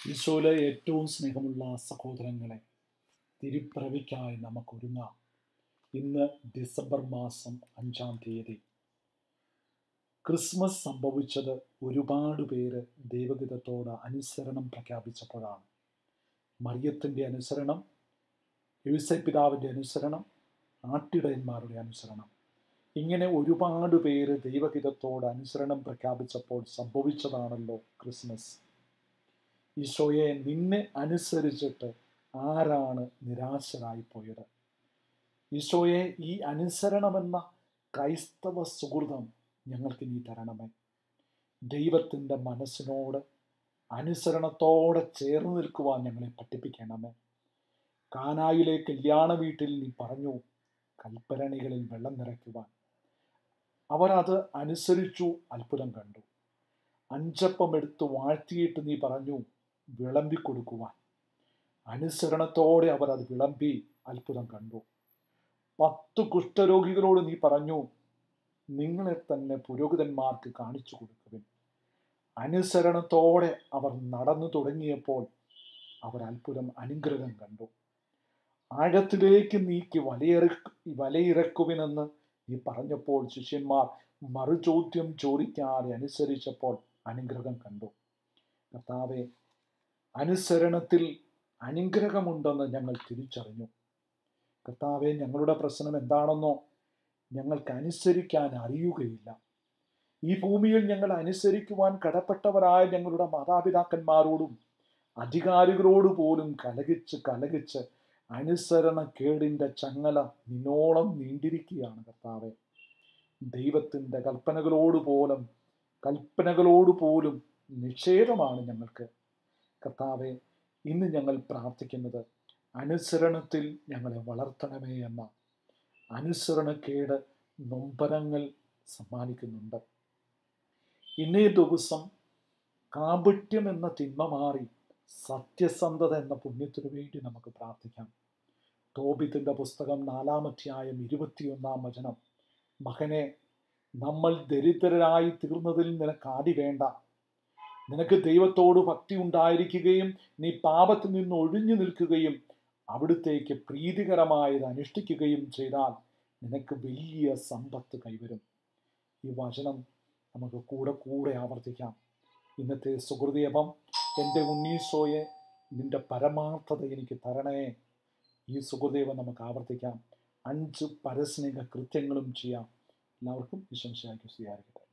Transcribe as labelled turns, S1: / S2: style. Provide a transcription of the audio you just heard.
S1: ഈശോയിലെ ഏറ്റവും സ്നേഹമുള്ള സഹോദരങ്ങളെ, തിരുപ്പിറവിക്കായി നമുക്കൊരുങ്ങാം. ഇന്ന് ഡിസംബർ മാസം 5-ാം തീയതി. ക്രിസ്മസ് സംഭവിച്ചത് ഒരുപാട് പേര് ദൈവഹിതത്തോട് അനുസരണം പ്രഖ്യാപിച്ചപ്പോഴാണ്. മറിയത്തിൻ്റെ അനുസരണം, യോസേപ്പിതാവിൻ്റെ അനുസരണം, ആട്ടിടയന്മാരുടെ അനുസരണം, ഇങ്ങനെ ഒരുപാട് പേര് ദൈവഹിതത്തോട് അനുസരണം പ്രഖ്യാപിച്ചപ്പോൾ സംഭവിച്ചതാണല്ലോ ക്രിസ്മസ്. ഈശോയെ, നിന്നെ അനുസരിച്ചിട്ട് ആരാണ് നിരാശരായിപ്പോയത്? ഈശോയെ, ഈ അനുസരണമെന്ന ക്രൈസ്തവ സുഹൃതം ഞങ്ങൾക്ക് നീ തരണമേ. ദൈവത്തിൻ്റെ മനസ്സിനോട് അനുസരണത്തോടെ ചേർന്ന് നിൽക്കുവാൻ ഞങ്ങളെ പഠിപ്പിക്കണമേ. കാനായിലെ കല്യാണ വീട്ടിൽ നീ പറഞ്ഞു കൽപ്പരണികളിൽ വെള്ളം നിറയ്ക്കുവാൻ. അവരത് അനുസരിച്ചു, അത്ഭുതം കണ്ടു. 5 അപ്പം എടുത്ത് വാഴ്ത്തിയിട്ട് നീ പറഞ്ഞു വിളമ്പിക്കൊടുക്കുവാൻ. അനുസരണത്തോടെ അവർ അത് വിളമ്പി, അത്ഭുതം കണ്ടു. 10 കുഷ്ഠരോഗികളോട് നീ പറഞ്ഞു നിങ്ങളെ തന്നെ പുരോഹിതന്മാർക്ക് കാണിച്ചു കൊടുക്കുവിൻ. അനുസരണത്തോടെ അവർ നടന്നു തുടങ്ങിയപ്പോൾ അവർ അത്ഭുതം, അനുഗ്രഹം കണ്ടു. ആഴത്തിലേക്ക് നീക്കി വലയിറക്കുവിനെന്ന് നീ പറഞ്ഞപ്പോൾ ശിഷ്യന്മാർ മറുചോദ്യം ചോദിക്കാതെ അനുസരിച്ചപ്പോൾ അനുഗ്രഹം കണ്ടു. കർത്താവെ, അനുസരണത്തിൽ അനുഗ്രഹമുണ്ടെന്ന് ഞങ്ങൾ തിരിച്ചറിഞ്ഞു. കർത്താവെ, ഞങ്ങളുടെ പ്രശ്നം എന്താണെന്നോ ഞങ്ങൾക്ക് അനുസരിക്കാൻ അറിയുകയില്ല. ഈ ഭൂമിയിൽ ഞങ്ങൾ അനുസരിക്കുവാൻ കടപ്പെട്ടവരായ ഞങ്ങളുടെ മാതാപിതാക്കന്മാരോടും അധികാരികളോട് പോലും കലഹിച്ച് അനുസരണക്കേടിൻ്റെ ചങ്ങല നിന്നോളം നീണ്ടിരിക്കുകയാണ്. കർത്താവെ, ദൈവത്തിൻ്റെ കൽപ്പനകളോട് പോലും നിഷേധമാണ് ഞങ്ങൾക്ക്. കർത്താവെ, ഇന്ന് ഞങ്ങൾ പ്രാർത്ഥിക്കുന്നത് അനുസരണത്തിൽ ഞങ്ങളെ വളർത്തണമേ എന്ന. അനുസരണക്കേട് നൊമ്പരങ്ങൾ സമ്മാനിക്കുന്നുണ്ട്. ഇന്നേ ദിവസം കാപട്യം എന്ന തിന്മ മാറി സത്യസന്ധത എന്ന പുണ്യത്തിനു വേണ്ടി നമുക്ക് പ്രാർത്ഥിക്കാം. തോബിത്തിന്റെ പുസ്തകം 4-ാം അധ്യായം 21-ാം വചനം: മകനെ, നമ്മൾ ദരിദ്രരായി തീർന്നതിൽ നിനക്ക് ആദി വേണ്ട. നിനക്ക് ദൈവത്തോട് ഭക്തി ഉണ്ടായിരിക്കുകയും നീ പാപത്തിൽ നിന്ന് ഒഴിഞ്ഞു നിൽക്കുകയും അവിടുത്തേക്ക് പ്രീതികരമായത് അനുഷ്ഠിക്കുകയും ചെയ്താൽ നിനക്ക് വലിയ സമ്പത്ത് കൈവരും. ഈ വചനം നമുക്ക് കൂടെ ആവർത്തിക്കാം. ഇന്നത്തെ സുഹൃദീപം: എൻ്റെ ഉണ്ണീശോയെ, നിന്റെ പരമാർത്ഥത എനിക്ക് തരണേ. ഈ സുഹൃദീപം നമുക്ക് ആവർത്തിക്കാം. 5 പരസ്നേഹ കൃത്യങ്ങളും ചെയ്യാം. എല്ലാവർക്കും ഈശോ മിശിഹായ്ക്ക് സ്തുതിയായിരിക്കട്ടെ.